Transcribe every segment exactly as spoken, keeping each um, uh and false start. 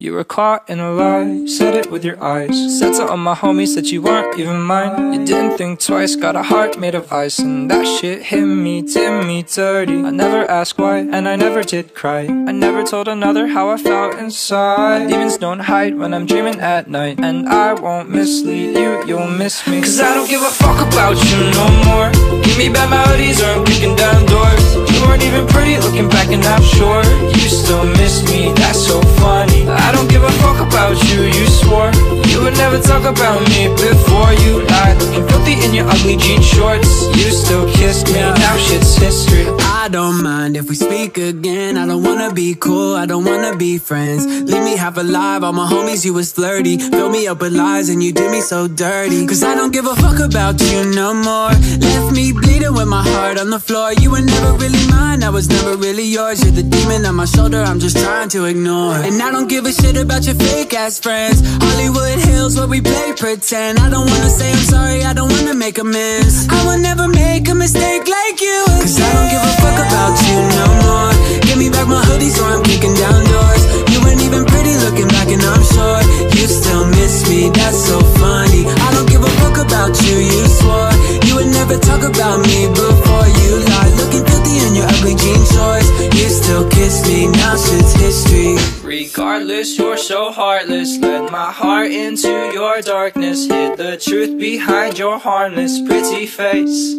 You were caught in a lie, said it with your eyes. Said to all my homies that you weren't even mine. You didn't think twice, got a heart made of ice. And that shit hit me, did me dirty. I never asked why, and I never did cry. I never told another how I felt inside. My demons don't hide when I'm dreaming at night. And I won't mislead you, you'll miss me. Cause I don't give a fuck about you no more. Give me bad melodies or I'm kicking down doors. You weren't even pretty looking back and I'm sure you still miss me, that's so funny. I don't give a fuck about you, you swore you would never talk about me before you lied. Looking filthy in your ugly jean shorts. You still kissed me, now shit's history. I don't mind if we speak again. I don't wanna be cool, I don't wanna be friends. Leave me half alive, all my homies you was flirty. Fill me up with lies and you did me so dirty. Cause I don't give a fuck about you no more. Left me bleeding with my heart on the floor. You were never really mine, I was never really yours. You're the demon on my shoulder, I'm just trying to ignore. And I don't give a shit about your fake ass friends. Hollywood Hills where we play pretend. I don't wanna say I'm sorry, I don't wanna make amends. I will never make a mistake like you again. Cause I don't give a fuck about you no more. Give me back my hoodie so I'm kicking down doors. You weren't even pretty looking back and I'm sure you still miss me, that's so funny. I don't give a fuck about you, you swore you would never talk about me before you lied. Looking filthy in your ugly jean shorts. You still kiss me, now shit's history. Regardless, you're so heartless. Led my heart into your darkness. Hid the truth behind your harmless pretty face.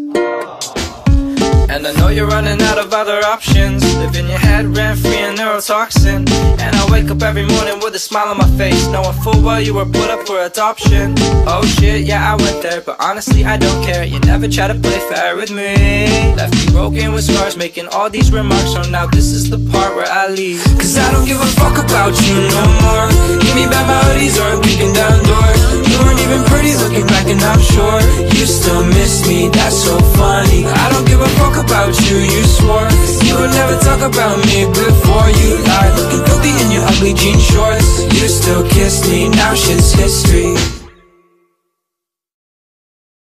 And I know you're running out of other options. Live in your head rent-free and neurotoxin. And I wake up every morning with a smile on my face, knowing full well you were put up for adoption. Oh shit, yeah, I went there, but honestly I don't care. You never try to play fair with me. Left me broken with scars, making all these remarks. So now this is the part where I leave. Cause I don't give a fuck about you no more. Give me bad melodies or I'm kicking down doors. You weren't even pretty looking back and I'm sure you still miss me, that's so funny. I don't give a fuck about you, you swore you would never talk about me before you lied. Looking filthy in your ugly jean shorts. You still kiss me, now shit's history.